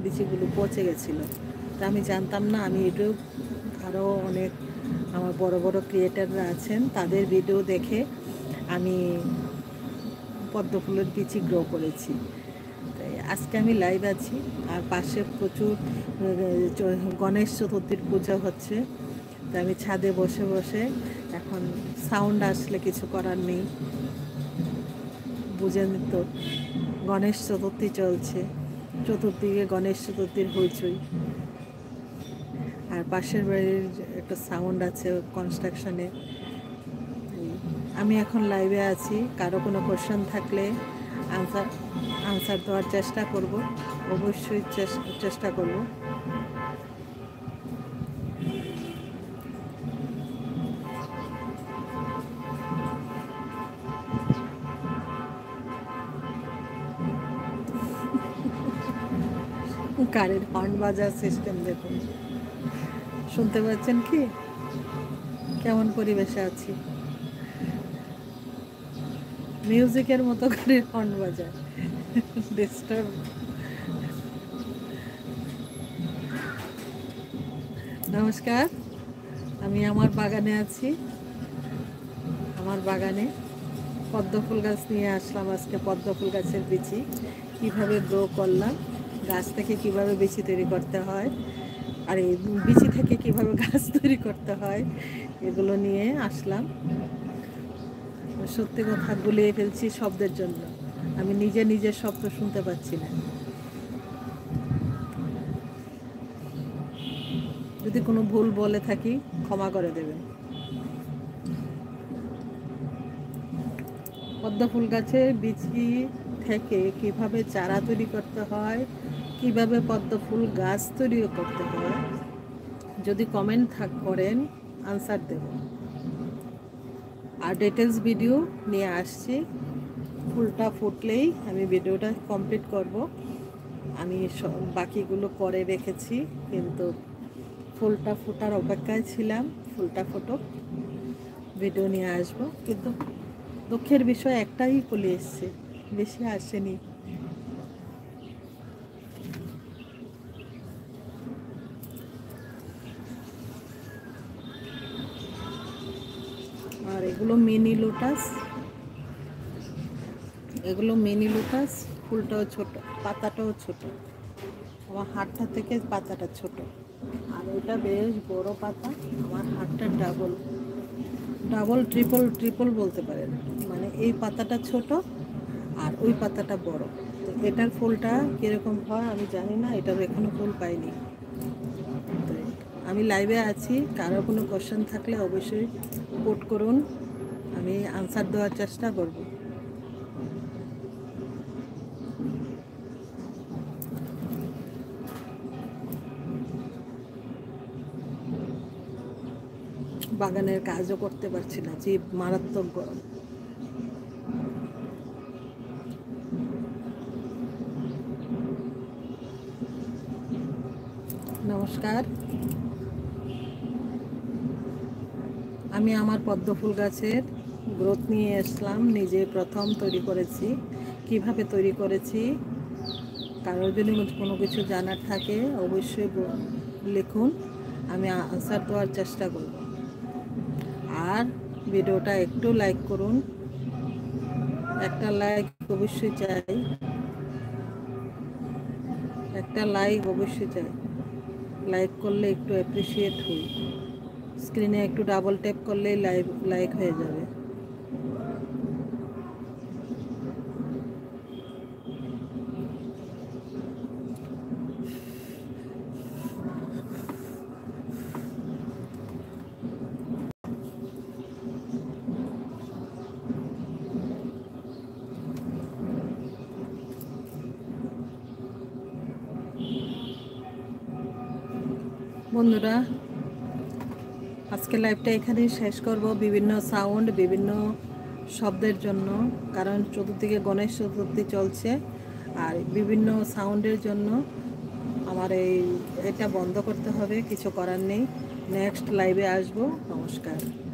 বিচিগুলো পচে গেছিলো। তা আমি জানতাম না। আমি ইউটিউব আরও অনেক আমার বড় বড় ক্রিয়েটাররা আছেন, তাদের ভিডিও দেখে আমি পদ্ম ফুলের বিচি গ্রো করেছি। তাই আজকে আমি লাইভ আছি। আর পাশে প্রচুর গণেশ চতুর্থীর পূজা হচ্ছে। তাই আমি ছাদে বসে বসে, এখন সাউন্ড আসলে কিছু করার নেই, বুঝেন তো, গণেশ চতুর্থী চলছে, চতুর্দিকে গণেশ চতুর্থীর হইচই। আর পাশের বাড়ির একটা সাউন্ড আছে কনস্ট্রাকশনে। আমি এখন লাইভে আছি। কারো কোনো কোশ্চেন থাকলে আনসার দেওয়ার চেষ্টা করব, অবশ্যই চেষ্টা করব। গাড়ির হর্ন বাজার সিস্টেম দেখুন, শুনতে পাচ্ছেন কি কেমন পরিবেশে আছি? মিউজিকের মতো গাড়ির হর্ন বাজায়, ডিস্টার্ব। নমস্কার, আমি আমার বাগানে আছি। আমার বাগানে পদ্ম ফুল গাছ নিয়ে আসলাম আজকে। পদ্ম ফুল গাছের বিচি কীভাবে গ্রো করলাম, গাছ থেকে কিভাবে বিচি তৈরি করতে হয়, আর এই বিচি থেকে কিভাবে গাছ তৈরি করতে হয়, এগুলো নিয়ে আসলাম। সত্যি কথা গুলিয়ে ফেলছি শব্দের জন্য, আমি নিজের শব্দ শুনতে পাচ্ছি না। যদি কোনো ভুল বলে থাকি ক্ষমা করে দেবেন। পদ্ম ফুল গাছের বিচি থেকে কিভাবে চারা তৈরি করতে হয়, কিভাবে পদ্ম ফুল গাছ তৈরি করতে হয়, যদি কমেন্ট করেন আনসার দেব। আর ডিটেলস ভিডিও নিয়ে আসছি। ফুলটা ফুটলেই আমি ভিডিওটা কমপ্লিট করব। আমি বাকিগুলো করে রেখেছি, কিন্তু ফুলটা ফোটার অপেক্ষায় ছিলাম। ফুলটা ফুটুক, ভিডিও নিয়ে আসবো। কিন্তু দুঃখের বিষয় একটাই চলে এসছে, বেশি আসেনি। আর এগুলো মিনি লোটাস, ফুলটাও ছোট, পাতাটাও ছোট, আমার হাতটা থেকে পাতাটা ছোট। আর ওটা বেশ বড় পাতা, আমার হাতটা ডাবল ট্রিপল বলতে পারেন। মানে এই পাতাটা ছোট আর ওই পাতাটা বড়। তো এটার ফুলটা কীরকম হয় আমি জানি না, এটার এখনো ফুল পাইনি। তো আমি লাইভে আছি, কারো কোনো কোশ্চেন থাকলে অবশ্যই পোস্ট করুন, আমি আনসার দেওয়ার চেষ্টা করব। বাগানের কাজও করতে পারছি না, যে মারাত্মক গরম। নমস্কার, আমি আমার পদ্ম ফুল গাছের গ্রোথ নিয়ে আসলাম। নিজে প্রথম তৈরি করেছি, কিভাবে তৈরি করেছি, কারোর যদি কোনো কিছু জানার থাকে অবশ্যই লিখুন, আমি আনসার দেওয়ার চেষ্টা করব। আর ভিডিওটা একটু লাইক করুন, একটা লাইক অবশ্যই চাই, একটা লাইক অবশ্যই চাই। লাইক করলে একটু অ্যাপ্রিসিয়েট হই। স্ক্রিনে একটু ডাবল ট্যাপ করলেই লাইক হয়ে যাবে। বন্ধুরা, আজকে লাইভটা এখানেই শেষ করব। বিভিন্ন সাউন্ড, বিভিন্ন শব্দের জন্য, কারণ চতুর্দিকে গণেশ চতুর্থী চলছে, আর বিভিন্ন সাউন্ডের জন্য আমার এটা বন্ধ করতে হবে, কিছু করার নেই। নেক্সট লাইভে আসবো। নমস্কার।